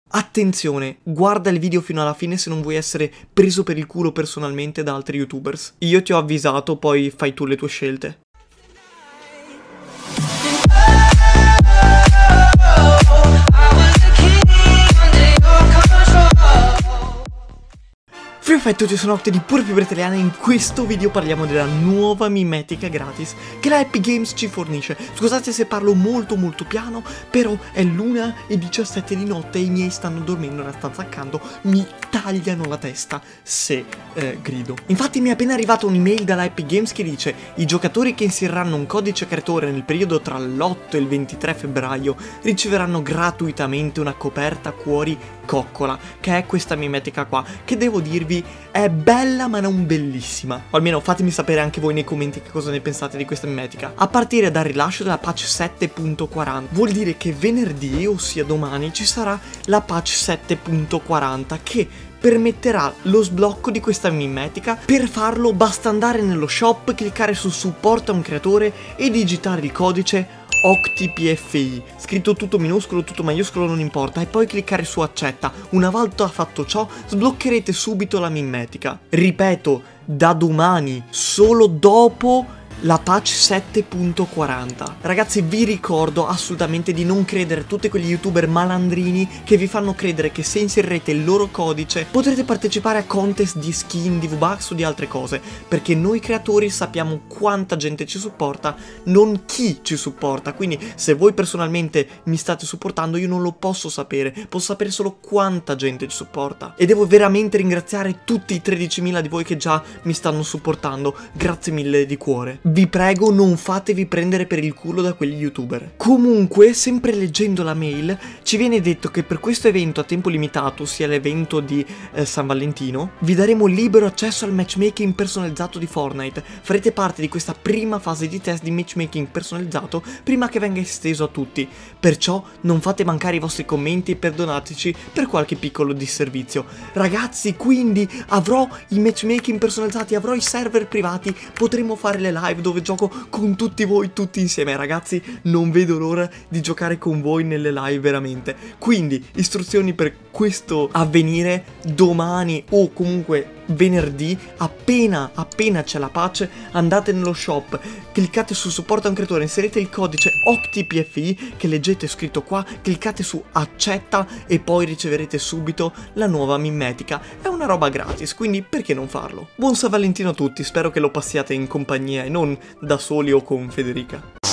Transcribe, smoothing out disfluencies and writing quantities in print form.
Attenzione, guarda il video fino alla fine se non vuoi essere preso per il culo personalmente da altri youtubers. Io ti ho avvisato, poi fai tu le tue scelte. Perfetto, ci sono Octe di Pure Fibre Italiane e in questo video parliamo della nuova mimetica gratis che la Epic Games ci fornisce. Scusate se parlo molto piano, però è l'1:17 di notte e i miei stanno dormendo nella stanza accanto, mi tagliano la testa se grido. Infatti mi è appena arrivata un'email dalla Epic Games che dice: i giocatori che inseriranno un codice creatore nel periodo tra l'8 e il 23 febbraio riceveranno gratuitamente una coperta cuori coccola, che è questa mimetica qua, che devo dirvi è bella ma non bellissima. O almeno fatemi sapere anche voi nei commenti che cosa ne pensate di questa mimetica. A partire dal rilascio della patch 7.40 vuol dire che venerdì, ossia domani, ci sarà la patch 7.40 che permetterà lo sblocco di questa mimetica. Per farlo basta andare nello shop, cliccare su supporta un creatore e digitare il codice OctiPFI, scritto tutto minuscolo, tutto maiuscolo, non importa, e poi cliccare su accetta. Una volta fatto ciò sbloccherete subito la mimetica. Ripeto, da domani, solo dopo la patch 7.40. Ragazzi, vi ricordo assolutamente di non credere a tutti quegli youtuber malandrini che vi fanno credere che se inserirete il loro codice potrete partecipare a contest di skin, di V-Bucks o di altre cose, perché noi creatori sappiamo quanta gente ci supporta, non chi ci supporta. Quindi se voi personalmente mi state supportando io non lo posso sapere, posso sapere solo quanta gente ci supporta, e devo veramente ringraziare tutti i 13.000 di voi che già mi stanno supportando. Grazie mille di cuore. Vi prego, non fatevi prendere per il culo da quegli youtuber. Comunque, sempre leggendo la mail, ci viene detto che per questo evento a tempo limitato, ossia l'evento di San Valentino, vi daremo libero accesso al matchmaking personalizzato di Fortnite. Farete parte di questa prima fase di test di matchmaking personalizzato prima che venga esteso a tutti. Perciò non fate mancare i vostri commenti e perdonateci per qualche piccolo disservizio. Ragazzi, quindi avrò i matchmaking personalizzati, avrò i server privati, potremo fare le live dove gioco con tutti voi, tutti insieme. Ragazzi, non vedo l'ora di giocare con voi nelle live, veramente. Quindi istruzioni per questo avvenire domani o comunque venerdì, appena c'è la patch, andate nello shop, cliccate su supporta un creatore, inserite il codice OctiPFI che leggete scritto qua, cliccate su accetta e poi riceverete subito la nuova mimetica. È una roba gratis, quindi perché non farlo? Buon San Valentino a tutti, spero che lo passiate in compagnia e non da soli o con Federica.